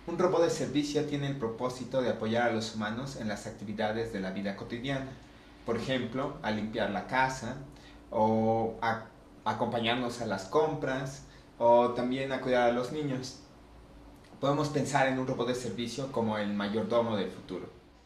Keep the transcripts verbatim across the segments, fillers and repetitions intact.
Un robot de servicio tiene el propósito de apoyar a los humanos en las actividades de la vida cotidiana. Por ejemplo, a limpiar la casa, o a acompañarnos a las compras, o también a cuidar a los niños. Podemos pensar en un robot de servicio como el mayordomo del futuro.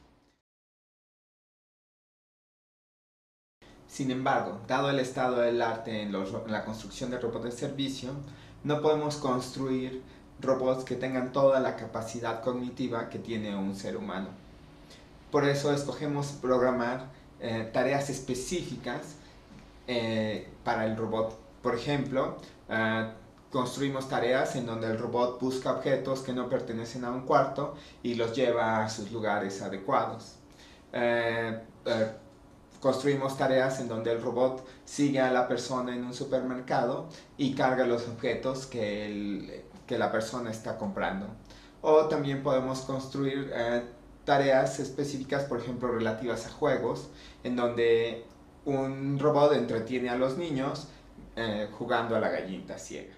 Sin embargo, dado el estado del arte en, los, en la construcción de robots de servicio, no podemos construir robots que tengan toda la capacidad cognitiva que tiene un ser humano. Por eso escogemos programar eh, tareas específicas eh, para el robot. Por ejemplo, eh, construimos tareas en donde el robot busca objetos que no pertenecen a un cuarto y los lleva a sus lugares adecuados. Eh, eh, Construimos tareas en donde el robot sigue a la persona en un supermercado y carga los objetos que, el, que la persona está comprando. O también podemos construir eh, tareas específicas, por ejemplo, relativas a juegos, en donde un robot entretiene a los niños eh, jugando a la gallinita ciega.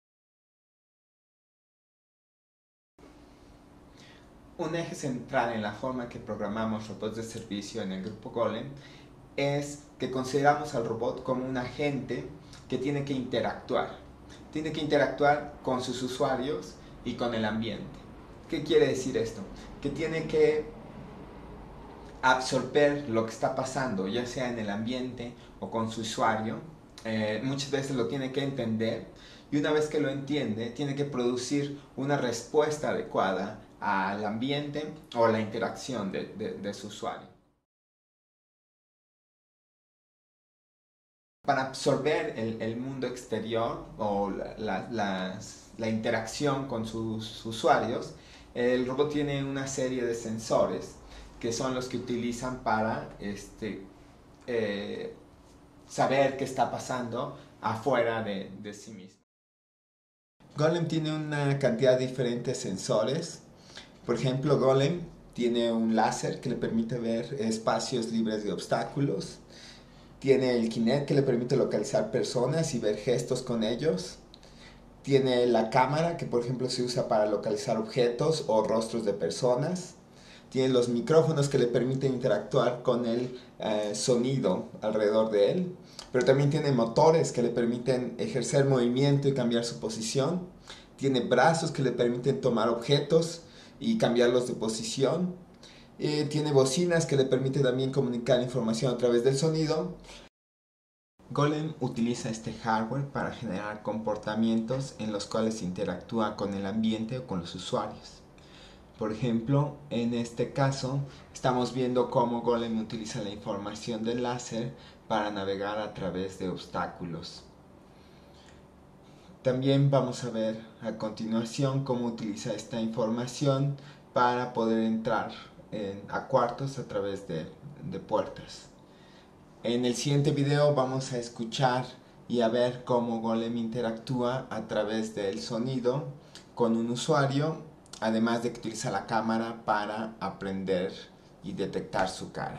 Un eje central en la forma que programamos robots de servicio en el grupo Golem es que consideramos al robot como un agente que tiene que interactuar. Tiene que interactuar con sus usuarios y con el ambiente. ¿Qué quiere decir esto? Que tiene que absorber lo que está pasando, ya sea en el ambiente o con su usuario. Eh, muchas veces lo tiene que entender y una vez que lo entiende, tiene que producir una respuesta adecuada al ambiente o a la interacción de, de, de su usuario. Para absorber el, el mundo exterior o la, la, las, la interacción con sus usuarios, el robot tiene una serie de sensores que son los que utilizan para este, eh, saber qué está pasando afuera de, de sí mismo. Golem tiene una cantidad de diferentes sensores. Por ejemplo, Golem tiene un láser que le permite ver espacios libres de obstáculos. Tiene el Kinect que le permite localizar personas y ver gestos con ellos. Tiene la cámara que por ejemplo se usa para localizar objetos o rostros de personas. Tiene los micrófonos que le permiten interactuar con el eh, sonido alrededor de él. Pero también tiene motores que le permiten ejercer movimiento y cambiar su posición. Tiene brazos que le permiten tomar objetos y cambiarlos de posición. Eh, tiene bocinas que le permiten también comunicar información a través del sonido. Golem utiliza este hardware para generar comportamientos en los cuales interactúa con el ambiente o con los usuarios. Por ejemplo, en este caso estamos viendo cómo Golem utiliza la información del láser para navegar a través de obstáculos. También vamos a ver a continuación cómo utiliza esta información para poder entrar en, a cuartos a través de, de puertas. En el siguiente video vamos a escuchar y a ver cómo Golem interactúa a través del sonido con un usuario, además de que utiliza la cámara para aprender y detectar su cara.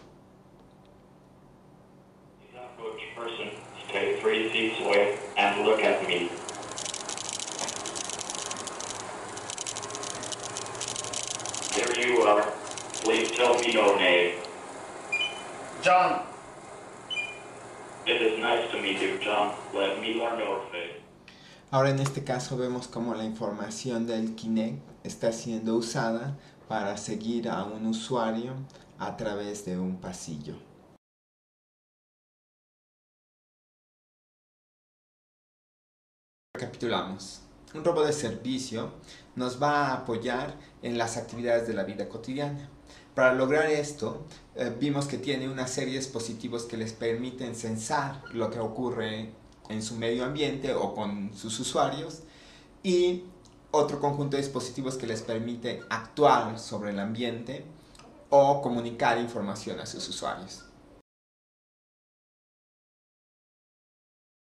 Stay three feet away and look at me. There you are. Please tell me your name. John. It is nice to meet you, John. Let me learn your face. Ahora en este caso vemos cómo la información del Kinect está siendo usada para seguir a un usuario a través de un pasillo. Recapitulamos. Un robot de servicio nos va a apoyar en las actividades de la vida cotidiana. Para lograr esto, eh, vimos que tiene una serie de dispositivos que les permiten sensar lo que ocurre en su medio ambiente o con sus usuarios y otro conjunto de dispositivos que les permite actuar sobre el ambiente o comunicar información a sus usuarios.